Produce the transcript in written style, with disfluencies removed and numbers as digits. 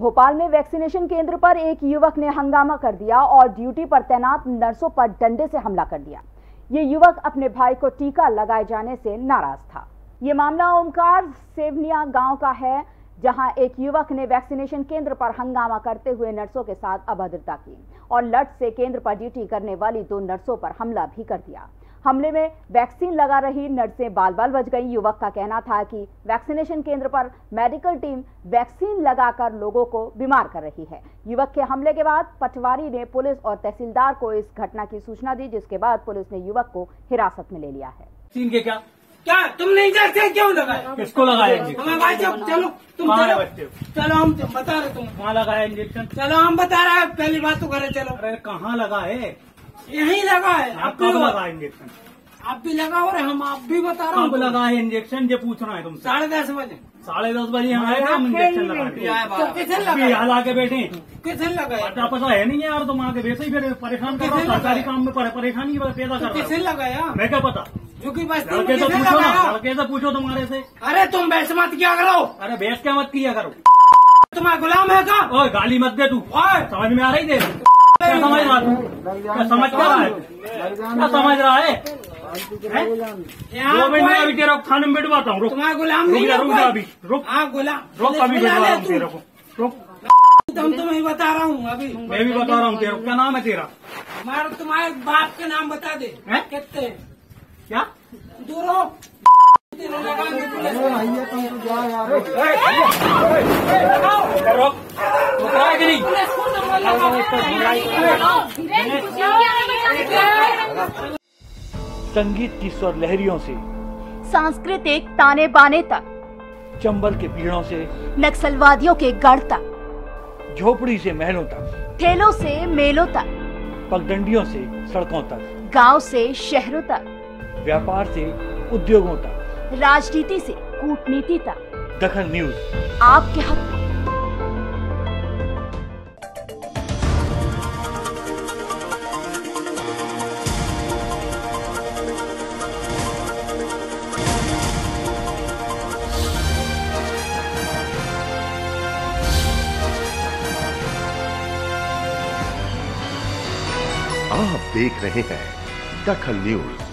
भोपाल में वैक्सीनेशन केंद्र पर एक युवक ने हंगामा कर दिया और ड्यूटी पर तैनात नर्सों पर डंडे से हमला कर दिया। ये युवक अपने भाई को टीका लगाए जाने से नाराज था। ये मामला ओमकार सेवनिया गांव का है, जहां एक युवक ने वैक्सीनेशन केंद्र पर हंगामा करते हुए नर्सों के साथ अभद्रता की और लठ से केंद्र पर ड्यूटी करने वाली 2 नर्सों पर हमला भी कर दिया। हमले में वैक्सीन लगा रही नर्सें बाल बाल बच गई। युवक का कहना था कि वैक्सीनेशन केंद्र पर मेडिकल टीम वैक्सीन लगाकर लोगों को बीमार कर रही है। युवक के हमले के बाद पटवारी ने पुलिस और तहसीलदार को इस घटना की सूचना दी, जिसके बाद पुलिस ने युवक को हिरासत में ले लिया है। क्या तुम नहीं जानते क्यों लगाया? किसको लगाया इंजेक्शन? चलो तुम चलो हम बता रहे तुम कहाँ लगाया इंजेक्शन? चलो हम बता रहे हैं, पहली बात तो करे चलो। अरे कहाँ लगा है? यही लगा है। आप कब लगा इंजेक्शन? आप भी लगा हो रहे, हम आप भी बता रहे कब लगा है इंजेक्शन? ये पूछना है तुमसे। 10:30 बजे। 10:30 बजे हम आए थे, हम इंजेक्शन लगाए। तो किसे लगा? यहाँ लाके बैठे किसे लगाया? पता है नहीं यार, तुम आगे वैसे ही फिर परेशान कर रहा हूँ। सरकारी काम में परेशानी पैदा कर रहा हूँ। किसे लगाया? मैं क्या पता? क्योंकि लड़के से पूछो ना, लड़के से पूछो तुम्हारे से। अरे तुम बहस मत किया करो। अरे बहस क्या मत किया करो? तुम्हारा गुलाम है क्या? ओए गाली मत दे तू। समझ में आ रही दे? क्या समझ रहा तू? क्या समझ क्या रहा है? क्या समझ रहा है? 2 मिनट में अभी तेरा खाने में बिठवाता हूँ। तुम्हारा गुलाम नहीं है? रुक जा अभी, रुक। हाँ गुलाम, रुक अभी बिठवा हूँ तेरे को, रुक। तुम तुम्हें बता रहा हूँ अभी। मैं भी बता रहा हूँ तेरे को। क्या नाम है तेरा? तुम्हारे बाप के नाम बता दे। कितने? क्या? दूर हो। संगीत की स्वर लहरियों से सांस्कृतिक ताने बाने तक, चंबल के पीड़ों से नक्सलवादियों के गढ़ तक, झोपड़ी से महलों तक, ठेलों से मेलों तक, पगडंडियों से सड़कों तक, गांव से शहरों तक, व्यापार से उद्योगों तक, राजनीति से कूटनीति तक, दखल न्यूज आपके हक में। आप देख रहे हैं दखल न्यूज।